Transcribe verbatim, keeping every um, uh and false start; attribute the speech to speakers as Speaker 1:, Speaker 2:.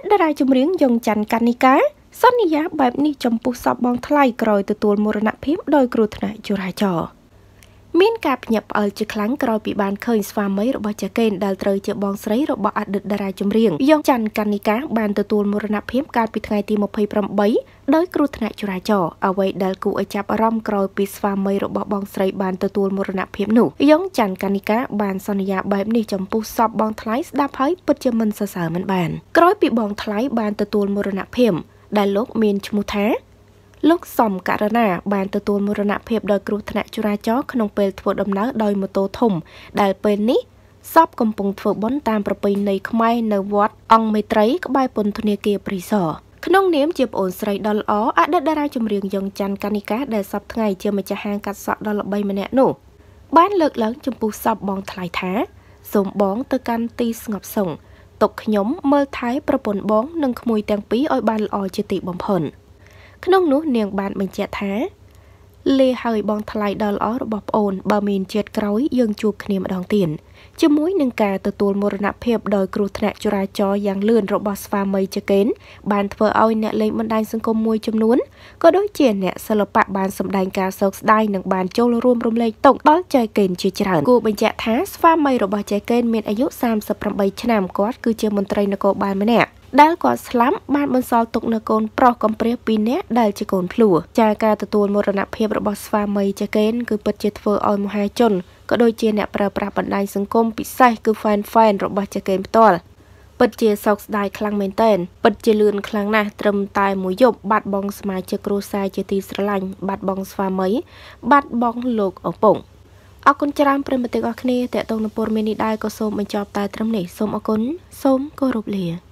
Speaker 1: តារាចម្រៀងយងច័ន្ទកានិកាសន្យាបែបនេះចំពោះសពបងថ្លៃក្រោយទទួលមរណភាពដោយគ្រោះថ្នាក់ចរាចរណ៍មានការភ្ញាក់ផ្អើលជាខ្លាំងក្រោយពីបានឃើញស្វាមីរបស់ចាកេនដែលត្រូវជាបងស្រីរបស់អតីតតារាចម្រៀងយងច័ន្ទកានិកាបានទទួលមរណភាពកាលពីថ្ងៃទីម្ភៃប្រាំបីដោយគ្រោះថ្នាក់ចរាចរណ៍អ្វីដែលគួរឲ្យចាប់អារម្មណ៍ក្រោយពីស្វាមីរបស់បងស្រីបានទទួលមរណភាពនោះយងច័ន្ទកានិកាបានសន្យាបែបនេះចំពោះសពបងថ្លៃស្ដាប់ហើយពិតជាមិនសរសើរមិនបានក្រោយពីបងថ្លៃបានទទួលមរណភាពដែលលោកមានឈ្មោះថាលោកសំករណាបានទទួលមរណភាពដោយគ្រោះថ្នាក់ចរាចរណ៍ក្នុងពេលធ្វើដំណើរដោយម៉ូតូធំដែលពេលនេះសពកំពុងធ្វើបុណ្យតាមប្រពៃណីខ្មែរនៅវត្តអង្គមេត្រីក្បែរពន្ធនាគារព្រីសរក្នុងនាមជាប្អូនស្រីដ៏ល្អអតីតតារាចម្រៀងយងច័ន្ទកានិកាដែលសពថ្ងៃជាម្ចាស់ហាងកាត់សក់ដ៏ល្បីម្នាក់នោះបានលើកឡើងចំពោះសពបងថ្លៃថាសូមបងទៅកាន់ទីស្ងប់សុខទុកខ្ញុំមើលថែប្រពន្ធបងនិងក្មួយទាំងពីរឲ្យបានល្អជាទីបំផុតក្នុងនោះនាងបានបញ្ជាក់ថាលាហើយបងថ្លៃដ៏ល្អរបស់ប្អូនបើមានជាតិក្រោយយើងជួបគ្នាម្ដងទៀតជាមួយនឹងការទទួលមរណភាពដោយគ្រោះថ្នាក់ចរាចរណ៍យ៉ាងលឿនរបស់ស្វាមីចាកេនបានធ្វើឲ្យអ្នកលេងបណ្ដាញសង្គមមួយចំនួនក៏ដូចជាអ្នកសិល្បៈបានសម្ដែងការសោកស្ដាយនិងបានចូលរួមរំលែកទុក្ខដល់ចាកេនជាច្រើនគួរបញ្ជាក់ថាស្វាមីរបស់ចាកេនមានអាយុសាមសិបប្រាំបីឆ្នាំគាត់គឺជាមន្ត្រីនគរបាលម្នាក់ដែលគាត់ស្លាប់បានបន្សល់ទុកនៅកូនប្រុសកំព្រាពីរនាក់ដែលជាកូនភ្លោះចាការទទួលមរណភាពរបស់ស្វាមីចាកេនគឺពិតជាធ្វើឲ្យមហាជនក៏ដូចជាអ្នកប្រើប្រាស់បណ្ដាញសង្គមពិសេសគឺ fan fan របស់ចាកេនផ្ទាល់ពិតជាសោកស្ដាយខ្លាំងមែនទែនពិតជាលឿនខ្លាំងណាស់ត្រឹមតែមួយយប់បាត់បង់សមាជិកគ្រួសារជាទីស្រឡាញ់បាត់បង់ស្វាមីបាត់បង់លោកឪពុកអរគុណច្រើនប្រិយមិត្តទាំងអស់គ្នាតេតងនឹងព័ត៌មាននេះដែរក៏សូមបញ្ចប់តែត្រឹមនេះសូមអរគុណសូមគោរពលា